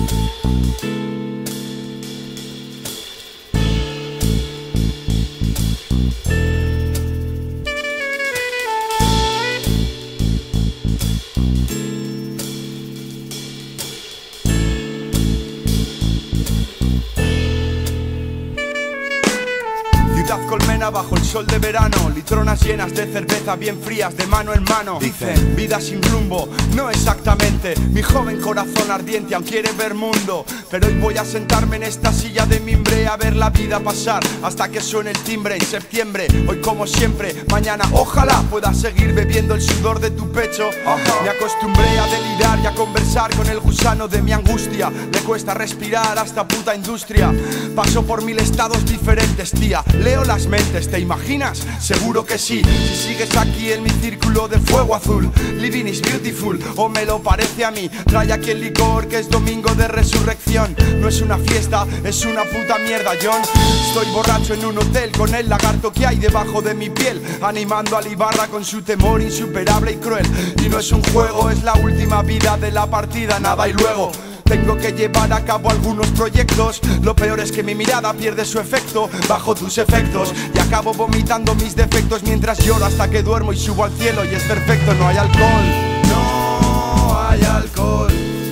Colmena bajo el sol de verano, litronas llenas de cerveza bien frías de mano en mano. Dicen, vida sin rumbo, no exactamente. Mi joven corazón ardiente aún quiere ver mundo. Pero hoy voy a sentarme en esta silla de mimbre a ver la vida pasar hasta que suene el timbre en septiembre. Hoy como siempre, mañana ojalá pueda seguir bebiendo el sudor de tu pecho. Me acostumbré a delirar y a conversar con el gusano de mi angustia. Le cuesta respirar a esta puta industria. Paso por 1000 estados diferentes, tía. Leo las mentes, ¿te imaginas? Seguro que sí, si sigues aquí en mi círculo de fuego azul. Living is beautiful, o me lo parece a mí. Trae aquí el licor que es domingo de resurrección. No es una fiesta, es una puta mierda, John. Estoy borracho en un hotel con el lagarto que hay debajo de mi piel, animando al Ibarra con su temor insuperable y cruel. Y no es un juego, es la última vida de la partida, nada y luego. Tengo que llevar a cabo algunos proyectos. Lo peor es que mi mirada pierde su efecto bajo tus efectos y acabo vomitando mis defectos mientras lloro hasta que duermo y subo al cielo y es perfecto. No hay alcohol, no hay alcohol.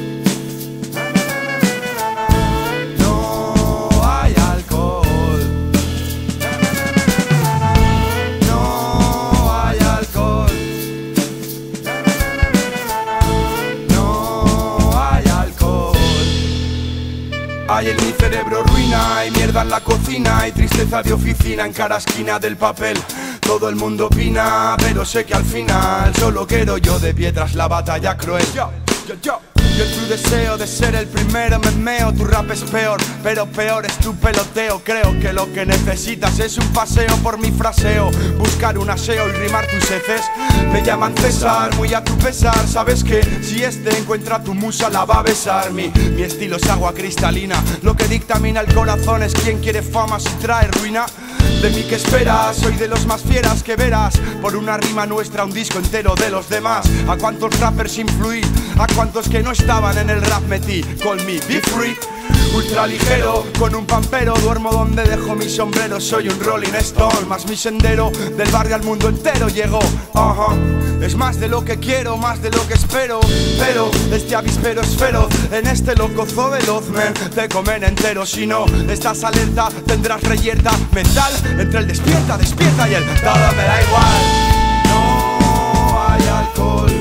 Hay en mi cerebro ruina, hay mierda en la cocina, hay tristeza de oficina en cada esquina del papel. Todo el mundo opina, pero sé que al final solo quiero yo de pie tras la batalla cruel. Yo tu deseo de ser el primero me meo. Tu rap es peor, pero peor es tu peloteo. Creo que lo que necesitas es un paseo por mi fraseo, buscar un aseo y rimar tus heces. Me llaman César, muy a tu pesar. Sabes que si este encuentra tu musa la va a besar. Mi estilo es agua cristalina. Lo que dictamina el corazón es quién quiere fama si trae ruina. De mí que esperas, soy de los más fieras que verás. Por una rima nuestra un disco entero de los demás. A cuántos rappers influí, a cuántos que no estaban en el rap metí. Call me, be free. Ultra ligero, con un pampero, duermo donde dejo mi sombrero. Soy un Rolling Stone, más mi sendero. Del barrio al mundo entero llegó. Es más de lo que quiero, más de lo que espero. Pero este avispero es feroz. En este loco zoo veloz, man, te comen entero. Si no estás alerta, tendrás reyerta mental entre el despierta, despierta y el todo me da igual. No hay alcohol.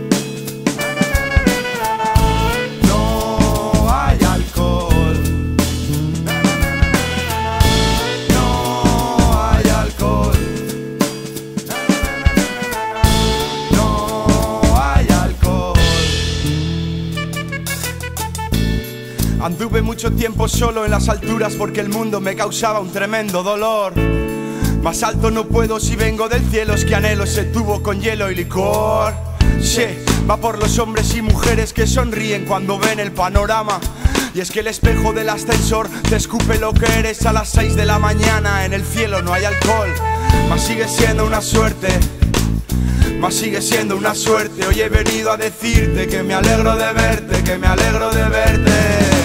Anduve mucho tiempo solo en las alturas porque el mundo me causaba un tremendo dolor. Más alto no puedo si vengo del cielo, es que anhelo ese tubo con hielo y licor. Sí, va por los hombres y mujeres que sonríen cuando ven el panorama. Y es que el espejo del ascensor te escupe lo que eres a las 6 de la mañana. En el cielo no hay alcohol, mas sigue siendo una suerte. Mas sigue siendo una suerte. Hoy he venido a decirte que me alegro de verte, que me alegro de verte.